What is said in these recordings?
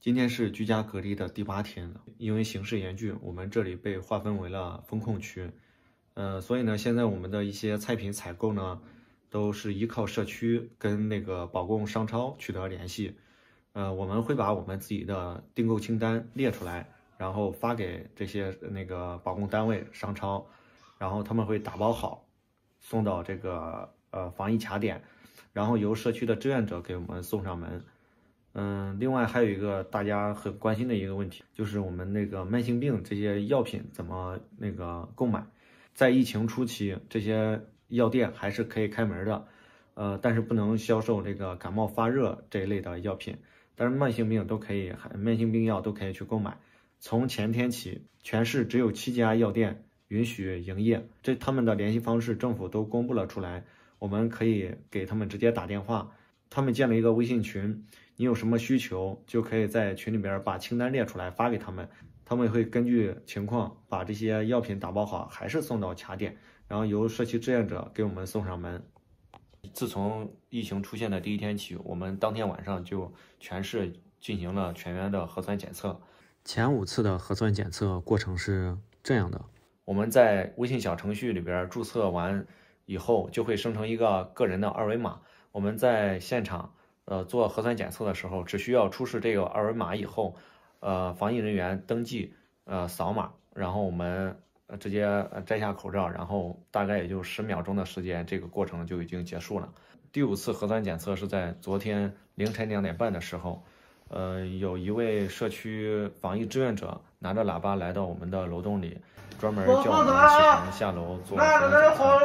今天是居家隔离的第8天了，因为形势严峻，我们这里被划分为了封控区。所以呢，现在我们的一些菜品采购呢，都是依靠社区跟那个保供商超取得联系。我们会把我们自己的订购清单列出来，然后发给这些那个保供单位、商超，然后他们会打包好，送到这个防疫卡点，然后由社区的志愿者给我们送上门。另外还有一个大家很关心的一个问题，就是我们那个慢性病这些药品怎么那个购买。在疫情初期，这些药店还是可以开门的，但是不能销售这个感冒发热这一类的药品，但是慢性病都可以，慢性病药都可以去购买。从前天起，全市只有7家药店允许营业，他们的联系方式政府都公布了出来，我们可以给他们直接打电话，他们建了一个微信群，你有什么需求就可以在群里边把清单列出来发给他们。他们会根据情况把这些药品打包好，还是送到卡点，然后由社区志愿者给我们送上门。自从疫情出现的第1天起，我们当天晚上就全市进行了全员的核酸检测。前5次的核酸检测过程是这样的：我们在微信小程序里边注册完以后，就会生成一个个人的2维码。我们在现场做核酸检测的时候，只需要出示这个2维码以后，防疫人员登记，扫码，然后我们直接摘下口罩，然后大概也就10秒钟的时间，这个过程就已经结束了。第5次核酸检测是在昨天凌晨2点半的时候，有一位社区防疫志愿者拿着喇叭来到我们的楼栋里，专门叫我们起床下楼做核酸检测。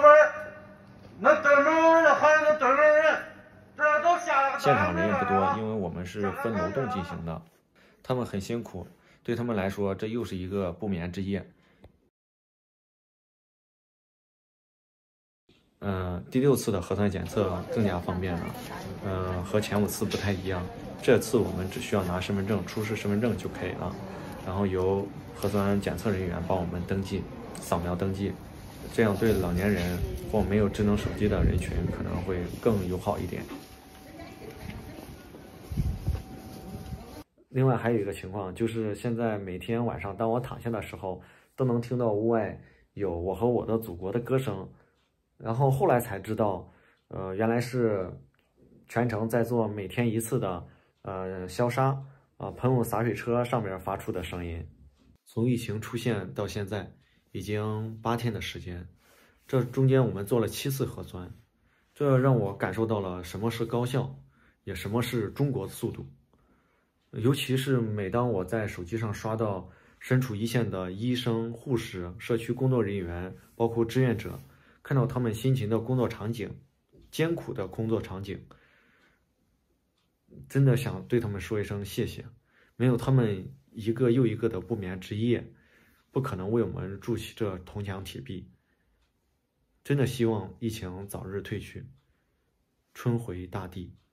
现场人也不多，因为我们是分楼栋进行的。他们很辛苦，对他们来说，这又是一个不眠之夜。第6次的核酸检测更加方便了，和前5次不太一样。这次我们只需要拿身份证，出示身份证就可以了，然后由核酸检测人员帮我们登记、扫描登记，这样对老年人或没有智能手机的人群可能会更友好一点。另外还有一个情况，就是现在每天晚上当我躺下的时候，都能听到屋外有我和我的祖国的歌声，然后后来才知道，原来是全程在做每天1次的消杀喷雾洒水车上面发出的声音。从疫情出现到现在已经8天的时间，这中间我们做了7次核酸，这让我感受到了什么是高效，也什么是中国的速度。尤其是每当我在手机上刷到身处一线的医生、护士、社区工作人员，包括志愿者，看到他们辛勤的工作场景、艰苦的工作场景，真的想对他们说一声谢谢。没有他们一个又一个的不眠之夜，不可能为我们筑起这铜墙铁壁。真的希望疫情早日退去，春回大地。